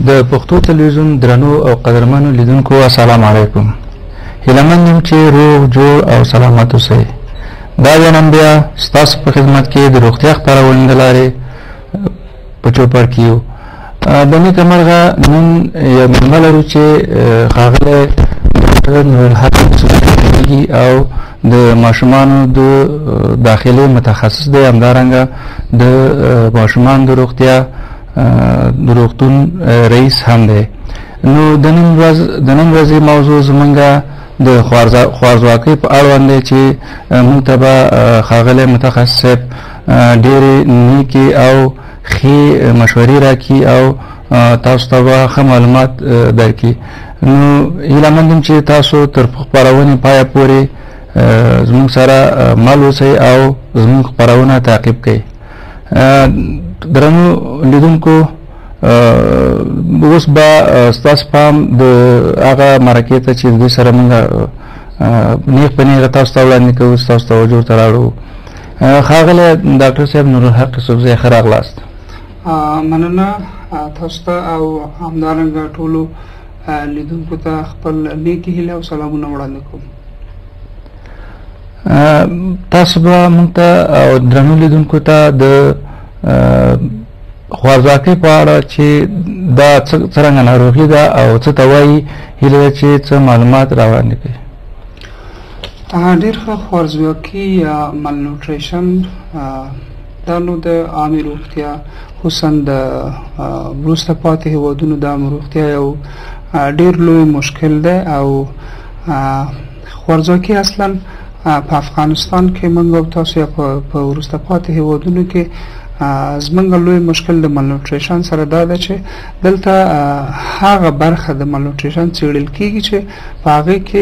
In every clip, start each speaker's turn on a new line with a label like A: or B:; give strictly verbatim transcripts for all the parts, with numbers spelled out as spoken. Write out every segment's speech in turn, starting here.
A: د پښتو تلویزیون درنو او قدرمنو لیدونکو السلام علیکم. هیله من یم چې روغ جوړ او سلامت اوسئ. دا نن بیا ستاسو په خدمت کې د روغتیا خپرونې د لارې په چوپړ کې یو. د نیکه مرغه نن یو مېلمه لرو چې ښاغلی ډاکټر نورالحق کېږي او د ماشومانو د داخلي متخصص دی، همدارنګه د ماشومانو د روغتیا د روغتون رئیس هم دی. نو د نن ورځ د نن ورځې موضوع زمونږه د خوارځواکۍ په اړوند دی چې موږ ته به ښاغلی متخصص صاحب ډېرې نیکې او ښې مشورې راکړي او تاسو ته به ښه معلومات درکړي. نو هیله مند یم چې تاسو تر خپرونې پایه پورې زموږ سره مل اوسئ او زموږ خپرونه تعقیب کړئ. درنو لیدونکو، اوس به ستاسو پام د هغه مرکې ته چې دوی سره موږ نیغ په نیغه تاسو ته وړاندې کوو، ستاسو توجه ورته راوړو. ښاغلی ډاکټر صاحب نورالحق یوسفزی، ښه راغلاست.
B: مننه تاسو ته او همدارنګه ټولو لیدونکو ته خپل نیکې هیلې او سلامونه وړاندې کوم.
A: تاسو به موږ ته او درنو لیدونکو ته د خوارځواکۍ په اړه چې دا څرنګه ناروغي ده او څه ته وایي هیله ده چې څه معلومات را وړاندې کړي.
B: ډېر ښه. خوارځواکي یا مالنوټریشن دا نو د عامې روغتیا خصوصا د وروسته پاتې هېوادونو د عامې روغتیا یو ډېر لوی مشکل دی او خوارځواکي اصلا په افغانستان کې موږ او تاسو یا په وروسته پاتې هېوادونو کې زمونږ لوی مشکل د مالنوټریشن سره دا ده چې دلته هغه برخه د مالنوټریشن څېړل کېږي چې په هغې کې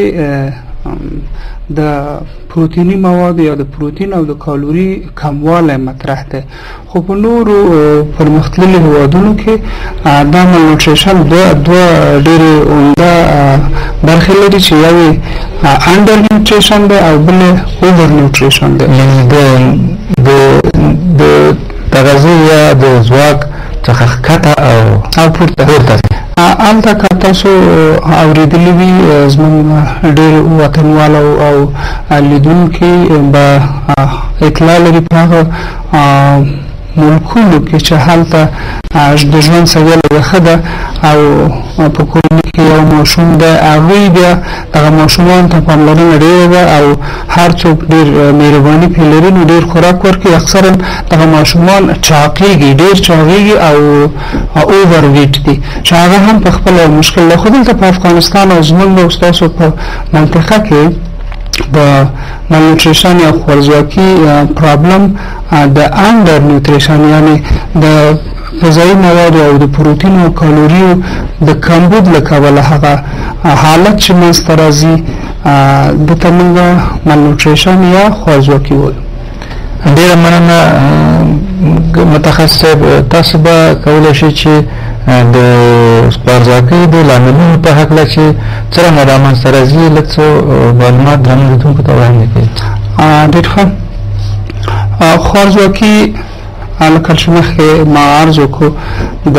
B: د پروتیني مواد یا د پروتین او د کالوري کموالی مطرح دی. خو په نورو پرمختللي هېوادونو کې دا مالنوټریشن دوه دوه ډېرې عمده برخې لري چې یو یې انډر نیوټریشن دی او بل یې اوور نیوټریشن دی.
A: د د تغذیې یا د ځواک څخه ښکته او
B: او پورته
A: پورته
B: هلته که تاسو اورېدلي وي زموږ ډېر وطنوالو او لیدونکي به اطلاع لري په هغه ملکونو کې چې هلته د ژوند سویه لږه ښه ده او په کورنۍ کې یو ماشوم دی، هغوی بیا دغه ماشومانو ته پاملرنه ډېره ده او هر څوک ډېر مهرباني پرې لري نو ډېر خوراک ورکوي. اکثرا دغه ماشومان چاقېږي، ډېر چاغېږي او اوور ویټ دي چې هغه هم په خپله مشکل دی. خو دلته په افغانستان او زموږ او ستاسو په منطقه کې د مالنوټریشن یا خوارځواکي پرابلم د انډر نیوټریشن یعنې د غذایي موادو او د پروتین او کالوریو د کمبود له کبله هغه حالت چې منځته راځي دته موږ مالنوټریشن یا خوارځواکي وایو.
A: ډېره مننه متخصص صاحب. تاسو به کولی شئ چې د خوارځواکۍ د لاملونو په هکله چې څرنګه دا منځته راځي لږ څه معلومات درنو لیدونکو ته وړاندې کړئ.
B: ډېر ښه. خوارځواکي لکه چې مخکې ما عرض وکړو د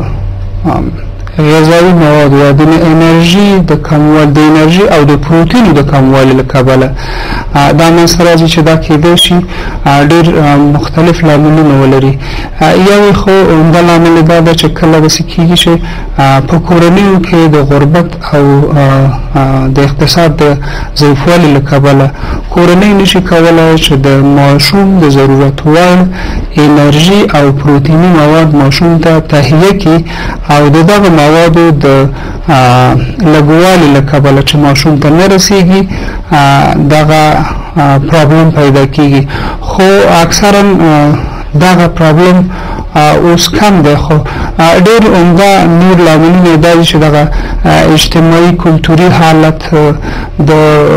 B: غذایي موادو یا د انرژي د کموالي د انرژي او د پروتینو د کموالي له کبله دا منځته راځي چې دا کېدای شي ډېر مختلف لاملونه ولري. یو یې خو عمده لامل دا ده چې کله داسې کېږي چې په کورنیو کې د غربت او د اقتصاد د ضعیفوالي له کبله کورنۍ نشي کولی چې د ماشوم د ضرورت وړ انرژي او پروتیني مواد ماشوم ته تهیه کړي او د دغه موادو د لږوالي له کبله چې ماشوم ته نه رسېږي دغه پرابلم پیدا کېږي. خو اکثرا دغه پرابلم اوس کم دی. خو ډېر عمده نور لاملونه دا دي چې دغه اجتماعي کلتوري حالت د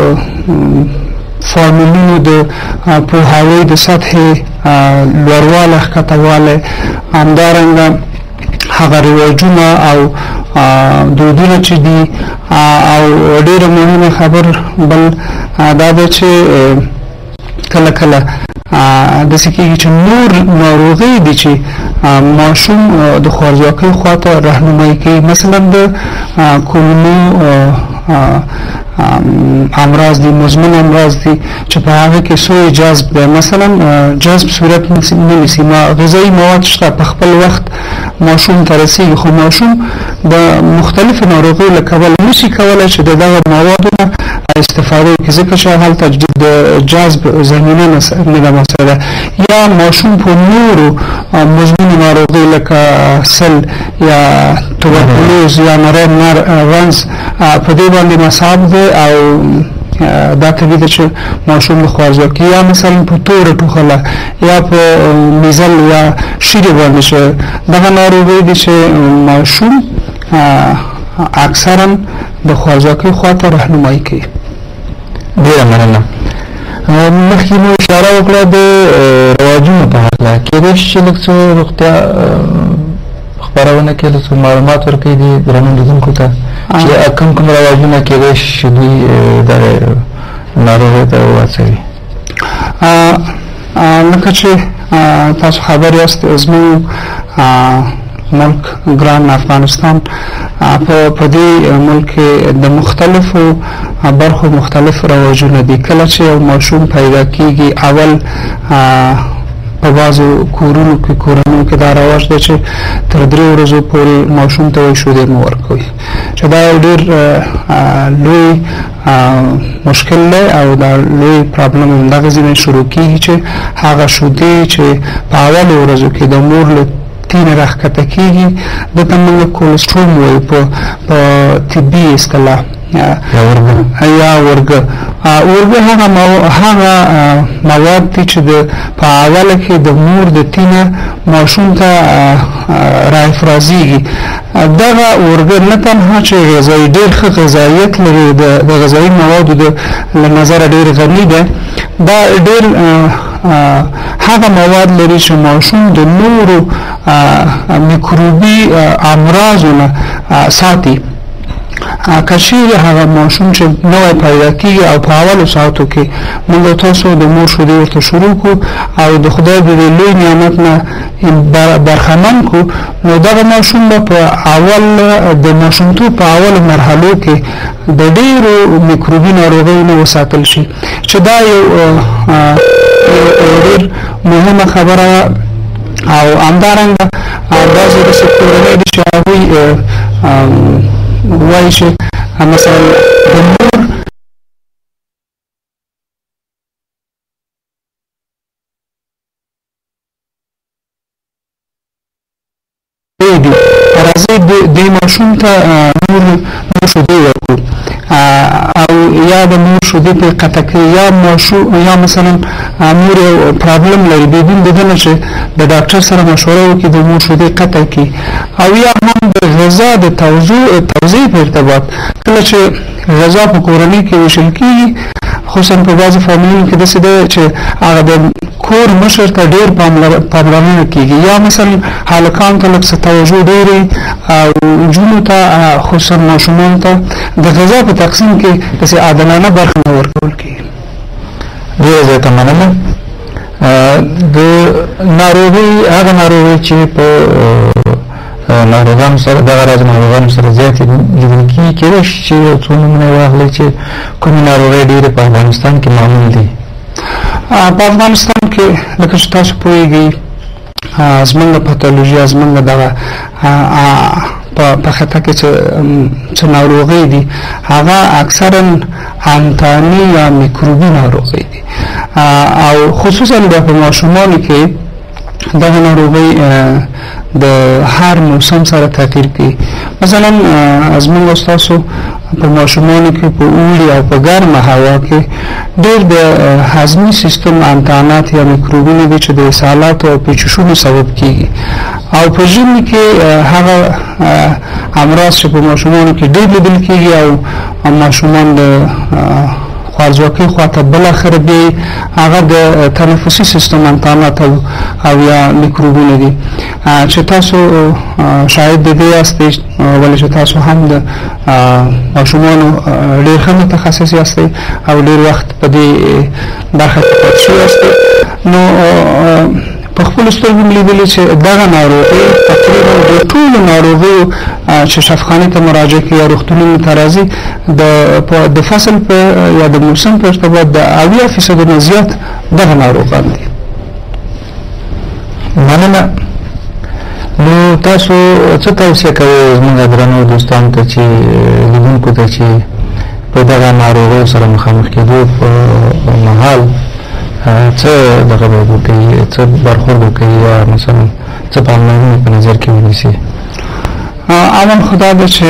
B: فارمولونو د پوهاوی د سطحې لوړوالی ښکتهوالی، همدارنګه هغه رواجونه او دودونه چې دي او ډېره مهمه خبر بل دا ده چې کله کله داسې کېږي چې نور ناروغۍ دي چې ماشوم د خوارځواکۍ خواته رهنمایي کوي، مثلا د کولمو امراض دي، مزمن امراض دي چې په هغه کې سوی جذب دی، مثلا جذب صورت نه نیسي، غذایي مواد شته په خپل وخت ماشوم ته رسېږي، خو ماشوم د مختلفو ناروغیو له کبله نشي کولی چې د دغه موادو نه استفاده وکړي، ځکه چې هلته د جذب زمینه نه ده مسله، یا ماشوم په نورو مزمنو ناروغیو لکه سل یا توبرکلوز یا نری رنز په دې باندې مصاب دی او دا طبیعي ده چې ماشوم د خوارځواکۍ یا مثلا په توره ټوخله یا په میزل یا شیرې باندې چې دغه ناروغۍ دي چې ماشوم اکثرا د خوارځواکۍ خواته رهنمایي کوي.
A: ډېره مننه. مخکې مو اشاره وکړه د رواجونو په هکله، کېدای شي چې لږ څه روغتیا خپرونه کې لږ څه معلومات ورکړئ دې درنو لیدونکو ته چې کوم کوم رواجونه کېدای شي چې دوی دغه ناروغۍ ته واچوي.
B: لکه چې تاسو خبر یاست زموږ ملک ګران افغانستان په دې ملک د مختلفو برخو مختلف رواجونه دي. کله چې یو ماشوم پیدا کیږي اول په بعضو کورونو کې کورونو کې دا رواج دی چې تر درې ورځو پورې ماشوم ته وایي شیدې مه ورکوئ، چې دا یو ډېر لوی مشکل دی او دا لوی پرابلم همدغسې نه شروع کېږي چې هغه شیدې چې په اولو ورځو کې د مور له تینې راښکته کېږي دته موږ کولسټروم وایو په طبي اصطلاح یا ورګه. ورګه هغه هغه مواد دي چې په اوله کې د مور د تینه ماشوم ته راافرازېږي. دغه ورګه نه تنها چې غذایي ډېر ښه غذایت لري، د غذایي موادو له نظره ډېر غني ده، دا ډېر هغه مواد لري چې ماشوم د نورو میکروبي امراضو نه ساتي. که چیرې هغه ماشوم چې نوی پیدا کېږي او په اولو ساعتو کې موږ تاسو د مور شیدې ورته شروع کړو او د خدای د دې لوی نعمت نه برخمن کړو، نو دغه ماشوم به په اول د ماشومتوب په اولو مرحلو کې د ډېرو میکروبي ناروغیو نه وساتل شي، چې دا یو ډېر مهمه خبره او همدارنګه بعضې داسې کورنۍ دي چې هغوی وایي چې مثلا د مور دي راځي دې ماشوم ته نور نور شیدې ورکړو او یا د مور شیدې پرې قطع کړي، یا ماشوم یا مثلا مور یو پرابلم لري بدون د دې نه چې د ډاکټر سره مشوره وکړي د مور شیدې قطع کړي، او یا هم د غذا د توزیع په ارتباط کله چې غذا په کورنۍ کې ویشل کېږي، خصوصا په بعضو فامیلونو کې داسې ده چې هغه د کور مشر ته ډېر پاملرنه کېږي، یا مثلا هلکانو ته لږ څه توجه ډېرې او نجونو ته خصوصا ماشومانو ته د غذا په تقسیم کې داسې عادلانه برخه نه ورکول کېږي.
A: ډېره زیاته مننه. د ناروغۍ هغه ناروغۍ چې په ناروغانو سره دغه راز ناروغانو سره زیاتې لیدل کېږي، کېدای شي چې یو څو نومونه یې واخلئ چې کومې ناروغۍ ډېرې په افغانستان کې معمول دي؟
B: په افغانستان کې لکه چې تاسو پوهېږئ زموږ پاتولوژي زموږ دغه په خطه کې چې ناروغۍ دي هغه اکثرا انتاني یا میکروبي ناروغۍ دي او خصوصا په ماشومانو کې دغه ناروغۍ د هر موسم سره تغییر کوي. مثلا زموږ ستاسو په ماشومانو کې په اوړي او په ګرمه هوا کې ډېر د هضمي سیستم انتانات یا میکروبونه دي چې د اسهالاتو او پیچشونو سبب کېږي، او په ژمي کې هغه امراض چې په ماشومانو کې ډېر لیدل کېږي او ماشومان د خوارځواکۍ خواته بالاخره بیا هغه د تنفسي سیستم انتانات او یا میکروبونه دي چې تاسو شاید د دې یاستئ، ولې چې تاسو هم د ماشومانو ډېر ښه متخصص یاستئ او ډېر وخت په دې برخه کې پاتې شوي یاستئ. نو په خپل سترګو لیدل چې دغه ناروغي تقریبا د ټولو ناروغیو چې شفاخانه ته مراجعه کوي یا روغتونونو ته راځي د فصل په یا د موسم په ارتباط د اویا فیصد نه زیات دغه ناروغان دي.
A: مننه. نو تاسو څه توصیه کوئ زموږ درنو دوستانو ته چې لیدونکو ته چې په دغه ناروغیو سره مخامخ کېدو په مهال څه دغه به وکړي، څه برخورد وکړي یا مثلا څه پاملرنه په نظر کې ونیسي؟
B: اول خدا ده چې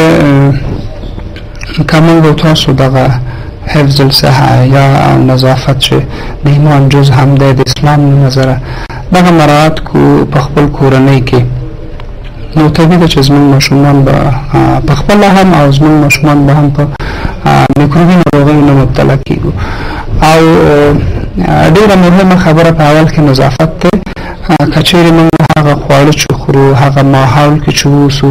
B: کامل به تاسو دغه حفظ الصحه یا نظافت چې د ایمان جز هم ده د اسلام نظره دغه مراعات کو په خپل کورنۍ کې، نو طبیعي ده چې زموږ ماشومان به په خپله هم او زموږ ماشومان به هم په میکروبي ناروغیو نه مبتلا کېږو. او ډیره مهمه خبره په اول کې نظافت ده. که چیرې موږ هغه خواړه چې خورو هغه ماحول کې چې اوسو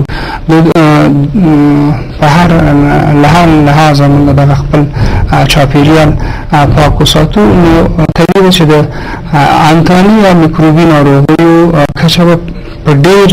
B: په هر لحاظ موږ دغه خپل چاپیریال پاک وساتو، نو طبیعي ده چې د انتاني یا میکروبي ناروغیو کچه به په ډېر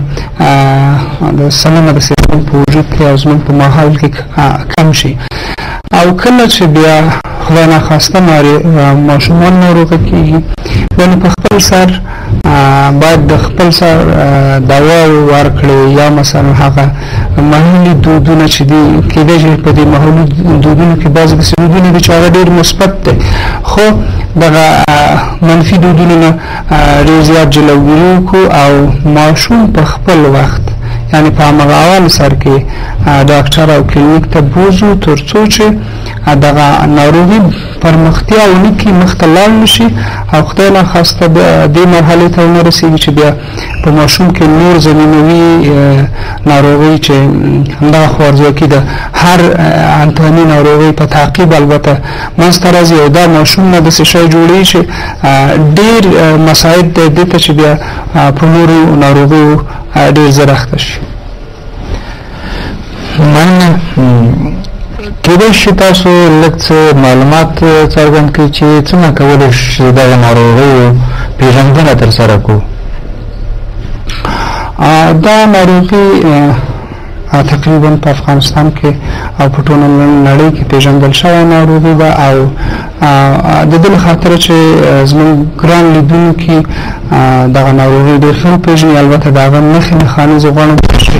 B: د سلامه د سیستم په وجود کې او زموږ په ماحول کې کم شي. او کله چې بیا خدای ناخواسته ماشومان ناروغه کېږي، یعنې په خپل سر باید د خپل سر دوا ورکړي یا مثلا هغه محلي دودونه چې دي کېدای شي په دې محلي دودونو کې بعضې داسې دودونه دي چې هغه ډېر مثبت دی، خو دغه منفي دودونو نه ډېر زیات جلوګیري وکړو او ماشوم په خپل وخت یعنی په همغه اول سر کې ډاکټر او کلینیک ته بوځو تر څو چې دغه ناروغي پرمختیا ونه کړي، مخته لاړ نشي او خدای ناخواسته دې مرحلې ته ونه رسېږي چې بیا په ماشوم کې نور زمینوي ناروغي چې همدغه خوارځواکي ده هر انتاني ناروغي په تعقیب البته منځته راځي او دا ماشوم نه داسې شی جوړوي چې ډېر مساعد دی دې ته چې بیا په نورو ناروغیو ډېر زر اخته شي.
A: مننه. کېدای شي تاسو لږ څه معلومات څرګند کړئ چې څنګه کولی شي دغه ناروغیو پېژندنه ترسره کړو؟
B: دا ناروغي تقریبا په افغانستان کې او په ټوله نړۍ کې پېژندل شوې ناروغي ده او د دې خاطر چې زموږ ګران لیدونکي دغه ناروغي ډېر ښه وپېژني، البته د هغه نښې نښانې زه غواړم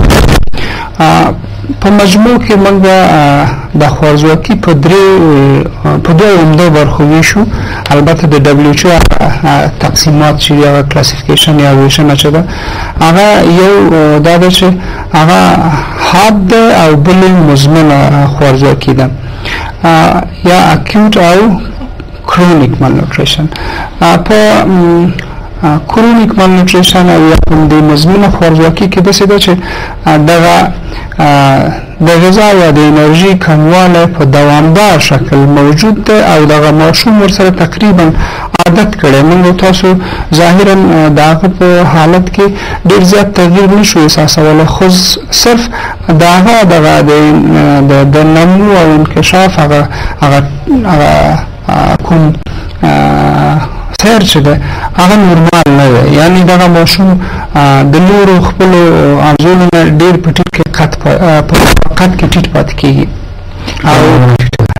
B: په مجموع کې موږ د خوارځواکي په درې په دوه عمده برخو ویشو. البته د دبلیو ایچ او تقسیمات چې هغه کلاسیفیکیشن یا ویشنه چې ده هغه یو دا ده چې هغه حاد او بل مزمنه خوارځواکي ده یا اکیوټ او کرونیک مالنوټریشن. په کرونیک مالنوټریشن او یا په دې مزمنه خوارځواکي کې داسې ده چې دغه د غذا یا د انرژي کموالی په دوامدار شکل موجود دی او دغه ماشوم ورسره تقریبا عادت کړی. موږ تاسو ظاهرا د هغه په حالت کې ډېر زیات تغییر نشو احساسولی، خو صرف د هغه دغه د نمو او انکشاف هغه هغه کوم سیر چې ده هغه نورمال نه دی، یعنی دغه ماشوم د نورو خپلو انځورو نه ډېر په ټیټ کې قد په قد کې ټیټ پاتې کېږي او